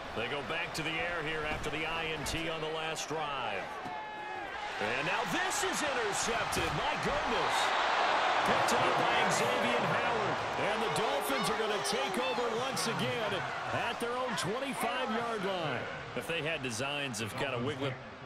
They go back to the air here after the INT on the last drive. And now this is intercepted. My goodness. Picked up by Xavier Howard. And the Dolphins are going to take over once again at their own 25-yard line. If they had designs of kind of wiggling